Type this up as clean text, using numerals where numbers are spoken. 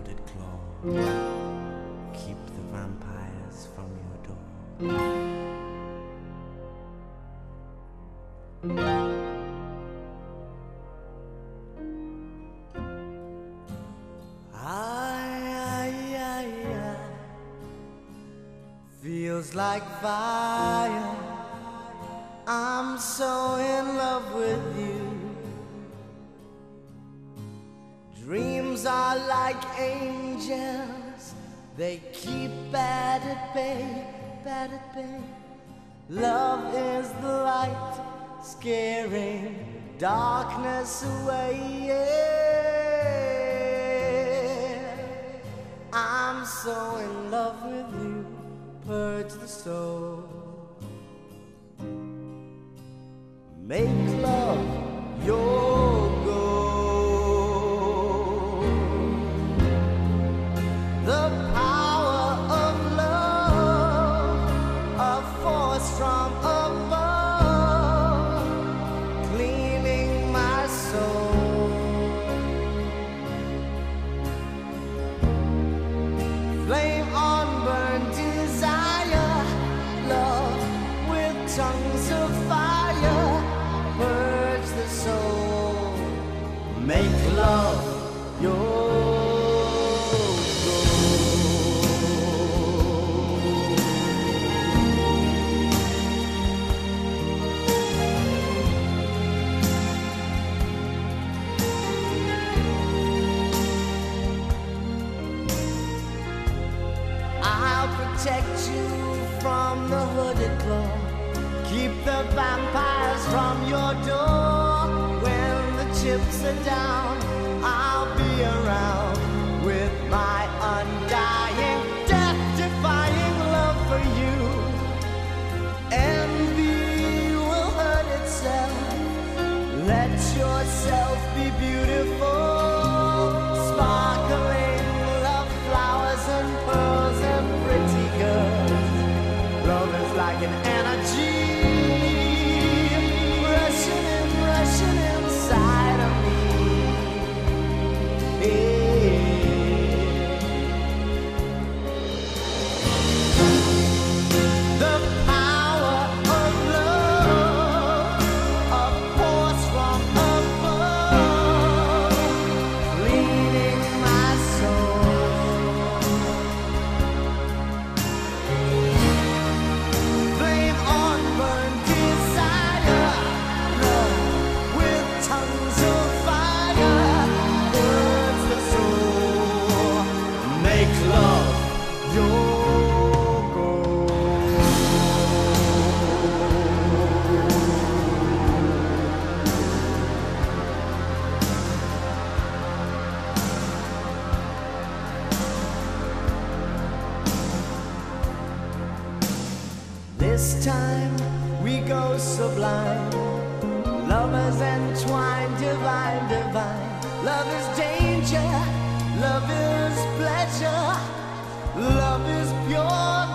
hooded claw. Keep the vampires from your door. Feels like fire. I'm so in love with you. Dreams are like angels. They keep bad at bay, bad at bay. Love is the light, scaring darkness away. Yeah. I'm so in love with you. Purge the soul. Make love your goal. The power of love, a force from above, cleaning my soul. Flame on burn desire, love with tongues of fire. Purge the soul, make love your I'll protect you from the hooded claw. Keep the vampires from your door. When the chips are down, I'll be around with my undying, death-defying love for you. Envy will hurt itself. Let yourself be beautiful. Sparkling love flowers and pearls and pretty girls. Love is like an energy rushing inside of me. The power of love, a force from above, cleaning my soul. Flame on burn desire, love with tongues of fire. Burns the soul, make love your goal. This time we go sublime. Lovers entwined, divine, divine. Love is danger, love is pleasure, love is pure